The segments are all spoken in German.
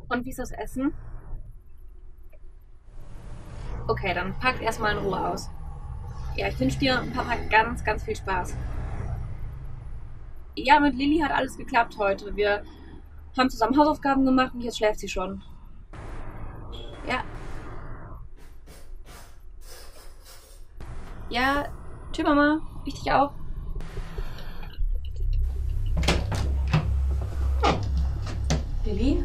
Und wie ist das Essen? Okay, dann packt erstmal in Ruhe aus. Ja, ich wünsche dir und Papa ganz, ganz viel Spaß. Ja, mit Lilly hat alles geklappt heute. Wir haben zusammen Hausaufgaben gemacht und jetzt schläft sie schon. Ja, ja, tschüss Mama. Ich dich auch. Lilly?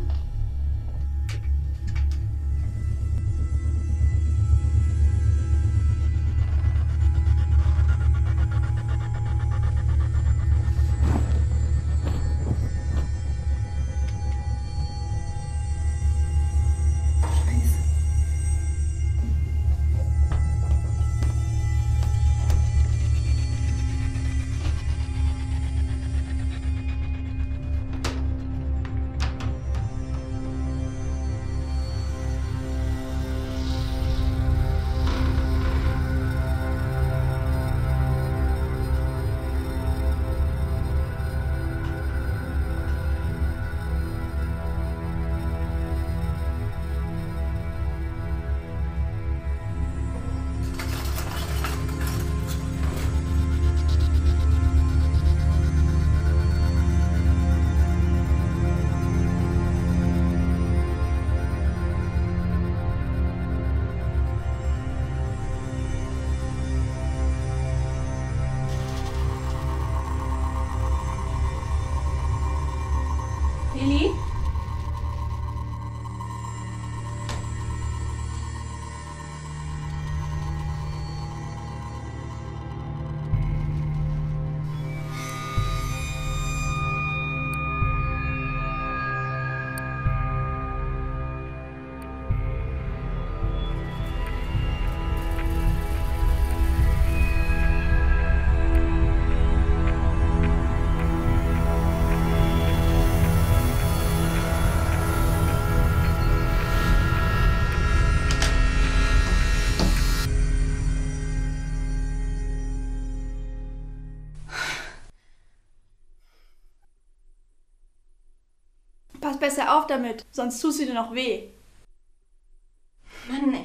Lilly? Pass besser auf damit, sonst tust du dir noch weh. Mann, ey.